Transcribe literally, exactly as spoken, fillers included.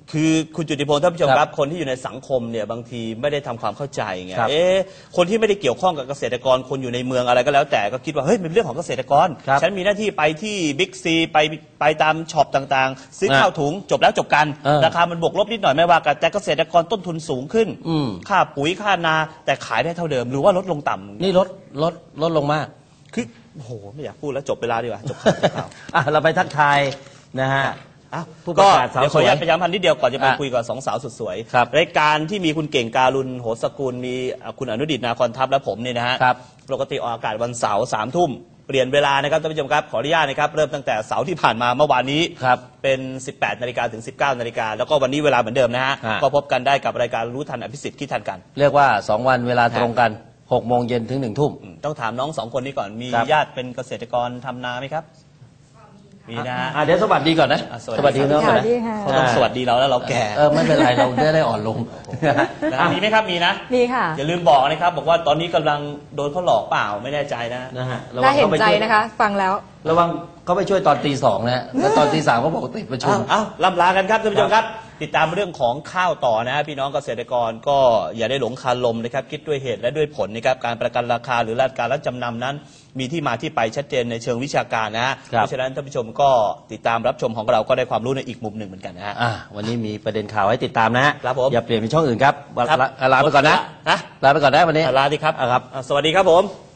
คือคุณจุติพงศ์ท่านผู้ชมครับคนที่อยู่ในสังคมเนี่ยบางทีไม่ได้ทำความเข้าใจไงเอ๊ะคนที่ไม่ได้เกี่ยวข้องกับเกษตรกรคนอยู่ในเมืองอะไรก็แล้วแต่ก็คิดว่าเฮ้ยมันเป็นเรื่องของเกษตรกรฉันมีหน้าที่ไปที่บิ๊กซีไปไปตามช็อปต่างๆซื้อข้าวถุงจบแล้วจบกันราคามันบวกลบนิดหน่อยไม่ว่ากันแต่เกษตรกรต้นทุนสูงขึ้นค่าปุ๋ยค่านาแต่ขายได้เท่าเดิมหรือว่าลดลงต่ำนี่ลดลดลดลงมากคือโอ้โหไม่อยากพูดแล้วจบเวลาดีกว่าจบข่าวอ่ะเราไปทักทายนะฮะก็เดี๋ยวขออนุญาตพยายามพันนิดเดียวก่อนจะไปคุยกับสองสาวสุดสวยรายการที่มีคุณเก่งการุณโหสกุลมีคุณอนุดิษฐ์นาคอนทัพและผมเนี่ยนะฮะปกติออกอากาศวันเสาร์สามทุ่มเปลี่ยนเวลานะครับท่านผู้ชมครับขออนุญาตนะครับเริ่มตั้งแต่เสาร์ที่ผ่านมาเมื่อวานนี้เป็นสิบแปดนาฬิกาถึงสิบเก้านาฬิกาแล้วก็วันนี้เวลาเหมือนเดิมนะฮะก็พบกันได้กับรายการรู้ทันอภิสิทธิ์คิดทันกันเรียกว่าสองวันเวลาตรงกันหกโมงเย็นถึงหนึ่งทุ่มต้องถามน้องสองคนนี้ก่อนมีญาติเป็นเกษตรกรทำนาไหมครับมีนะฮะเดี๋ยวสวัสดีก่อนนะสวัสดีน้องก่อนนะเขาต้องสวัสดีเราแล้วเราแก่เออไม่เป็นไรเราได้ได้อ่อนลงมีไหมครับมีนะมีค่ะอย่าลืมบอกนะครับบอกว่าตอนนี้กำลังโดนเขาหลอกเปล่าไม่แน่ใจนะนะฮะน่าเห็นใจนะคะฟังแล้วระวังเขาไปช่วยตอนตีสองนะแล้วตอนตีสามเขาบอกติดประชุมอ้าวล่ำลากันครับท่านผู้ชมครับติดตามเรื่องของข้าวต่อนะพี่น้องเกษตรกรก็อย่าได้หลงคาลมนะครับคิดด้วยเหตุและด้วยผลนะครับการประกันราคาหรือการรับจำนำนั้นมีที่มาที่ไปชัดเจนในเชิงวิชาการนะเพราะฉะนั้นท่านผู้ชมก็ติดตามรับชมของเราก็ได้ความรู้ในอีกมุมหนึ่งเหมือนกันนะฮะวันนี้มีประเด็นข่าวให้ติดตามนะฮะอย่าเปลี่ยนเป็นช่องอื่นครับลาไปก่อนนะนะลาไปก่อนนะวันนี้ลาดีครับสวัสดีครับผม